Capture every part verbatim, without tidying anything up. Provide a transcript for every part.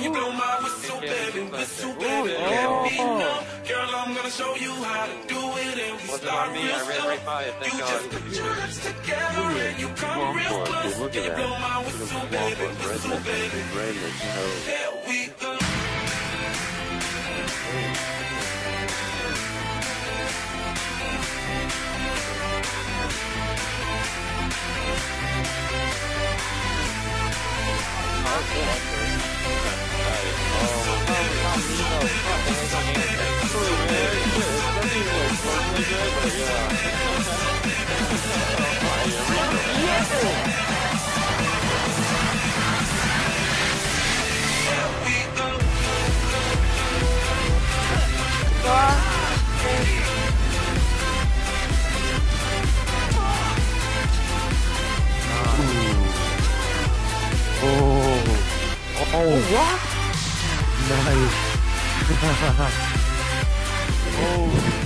you blow my whistle, baby, whistle, baby. Let me know, girl, I'm gonna show you how to do it, and we start real slow. You just put your lips together and you come real close. Can you blow my whistle, baby, whistle, baby. Here we go. Oh, what? Nice. Oh.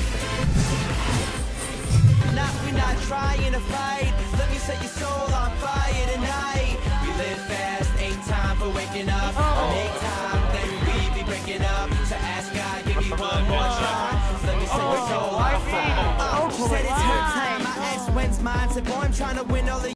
Not, we're not trying to fight. Let me set your soul on fire tonight. We live fast, ain't time for waking up. Oh. Make time, then we be breaking up. So ask God, give me one more try. Let me set your soul on fire. Oh, she said it's her time. My ex wins mine. Said, boy, I'm trying to win all the